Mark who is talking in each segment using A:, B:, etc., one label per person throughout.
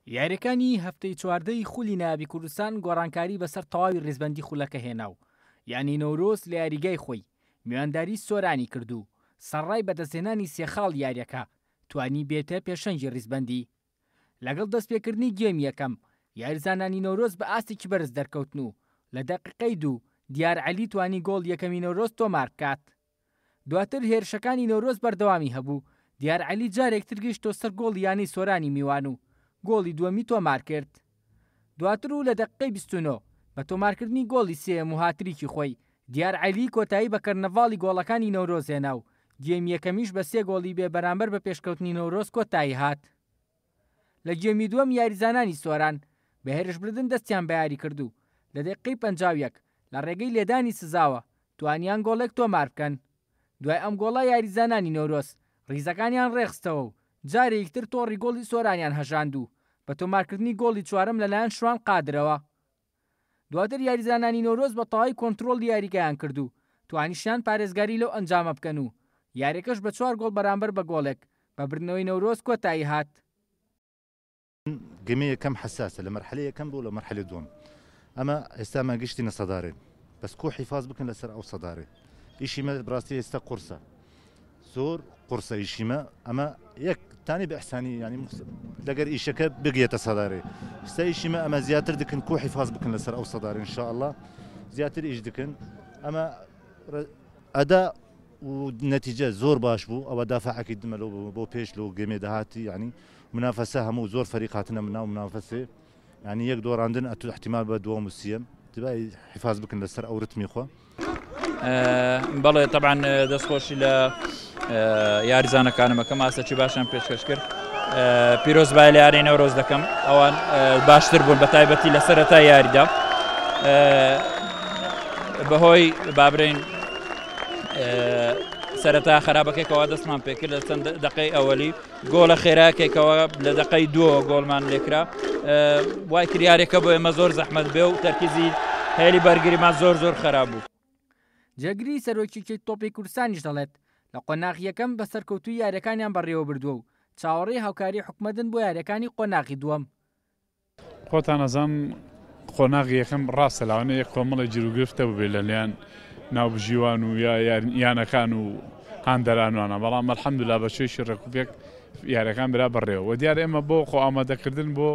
A: یاریەکانی هەفتەی چواردەی خولی نایابی کوردستان گۆڕانکاری بەسەر تەواوی ڕێزبەندی خولەکە هێناو. یعنی نەورۆز لە یاریگای خۆی میوانداری سۆرانی کردو سەرڕای بەدەستهێنانی سێخاڵ یاریەکە توانی بێتە پێشەنگی ڕیزبەندی. لەگەڵ دەستپێکردنی گێمی یەکەم یاریزانانی نەورۆز بە ئاستێکی بەرز دەرکەوتن و لە دەقیقەی 2 دیار عەلی توانی گۆڵ یەکەمی نەورۆز تۆمار بکات. دواتر هێرشەکانی نەورۆز بەردەوامی هەبوو، دیار عەلی جارێکتر گەیشتۆ سەر گۆڵ یانی سۆرانی میوان و گۆڵی دووەمی تۆمار کرد. دواتر و لە دەقیقەی 29 بە تۆمارکردنی گۆڵی سێم و هاتریکی خۆی دیار عەلی کۆتایی بە کەرنەڤاڵی گۆڵەکانی نەورۆز هێنا و گێمی یەکەمیش بە 3 گۆڵی بێ بەرامبەر بە پێشکەوتنی نەورۆز کۆتایی هات. لە گێمی دووەم یاریزانانی سۆران بە هێرشبردن دەستیان بە یاری کردو لە دەقیقەی 51 لە ڕێگەی لێدانی سزاوە توانیان گۆڵێک تۆمار بکەن. دوای ئەم گۆڵە یاریزانانی نەورۆز ڕیزەکانیان ڕێخستەوە و جارێکتر تۆڕی گۆڵی سۆرانیان هەژاند و بە تۆمارکردنی گۆڵی چوارەم لەلایەن شوان قادرەوە. دواتر یاریزانانی نەورۆز بە تەواوی کۆنتڕۆڵ یاریگایان کردو توانیشیان پارێزگاری لەو ئەنجامە بکەن و یاریەکەش بە 4 گۆڵ بەرامبەر بە گۆڵێک بە بردنەوەی نەورۆز کۆتایی هات.
B: گەمە یەکەم حساسە لە مەرحەلەی یەکەم بوو لە مەرحەلەی دووەم. ئەمە ئێستا ماگەشتینە سەدارێن بەس کۆ حیفاز بکەن لەسەر ئەو سەدارێ. ئیشیمە بڕاستی ئێستا قورسە زۆر قورسە ئیشیمە ئەمە یەک تانی بە ئەحسانی ینی لەگەر ئیشەکە بگێتە سەدارێ. ئێستا ئیشیمە ئەمە زیاتر دکن کۆ حیفاز بکەن لەسەر ئەو سەدارێ ئینشاءالله زیاتر ئیش دکن. ئەمە ئەدا و نەتیجە زۆر باش بوو ئەوە دافعەکەی دمەلۆ بۆ پێش لەو گەمێ داهاتی ینی منافەسە هەموو زۆر فەریق هاتنە مناو منافەسێ ینی یەک دۆڕاندن ئەتو احتیمال بە دووەم و سێم دبای حیفاز بکەن لەسەر ئەو ڕتمی خۆ.
C: بەڵێ طبعاً دەستخۆشی لە یاریزانەکانمەکە ماسەی باشیان پێشکەش کرد. پیرۆز بای لە یاری نەورۆز دەکەم ئەوان باشتر بوون بە تایبەتی لە سەرەتای یاریدا بەهۆی بابرین سەرەتا خراپەکەیەوە دەستمان پێکرد لە چەند دقەی ئەوەلی گۆڵە خێراکێکەوە لە دقەی 2 گۆڵمان لێکرا وای کریارێکە بۆ ئێمە زۆر زەحمەت بێ و تەرکیزی هێلی بەرگریمان زۆر خراپ بوو.
A: جەگری سەرۆکیی تۆپی کوردستانیش دەڵێت لە قۆناغی یەکەم بە سەرکەوتوی یاریەکانیان بەڕێوە بردووە و چاوەڕێی هاوکاری حکومەتن بۆ یاریەکانی قۆناغی دووەم.
D: خۆتان ئەزان قۆناغی یەکەم ڕاستە لاوانە یەک کۆمەڵی جلوگرفتە ببێ لەلایەن ناوبژیوان و یانەکان و هاندەرانوانە بەڵام ئەلحەمدولیلا بەشێشی ڕێکوپێک یاریەکان برا بەڕێوە و دیارە ئێمە بۆ خۆ ئامادەکردن بۆ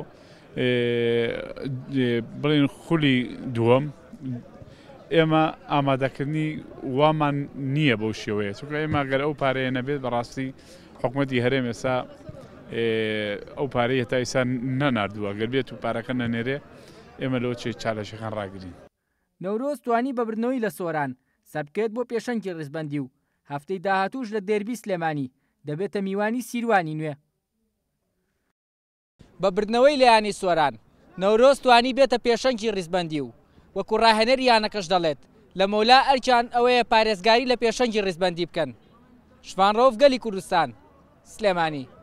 D: بڵین خولی دووەم ئێمە ئامادەکردنی وامان نییە بەو شێوەیە چونکە ئێمە گەر ئەو پارەیە نەبێت بەڕاستی حکوومەتی هەرێم ئێستا ئەو پارەی هێتا ئێستا نەناردووە گەر بێت و پارەکە نەنێرێ ئێمە لەوە چێ چالەشەکان ڕاگرین.
A: نەورۆز توانی بەبردنەوەی لە سۆران سەربکێت بۆ پێشەنگی ڕیزبەندی و هەفتەی داهاتووش لە دێربی سلێمانی دەبێتە میوانی سیروانی نوێ. بەبردنەوەی لە یانی سۆران نەورۆز توانی بێتە پێشەنگی ڕیزبەندی و وەکو ڕاهێنەر یانەکەش دەڵێت لە مەولا ئەرچان ئەوەیە پارێزگاری لە پێشەنگی ڕیزبەندی بکەن. شوانڕۆف گەلی کوردستان سلێمانی.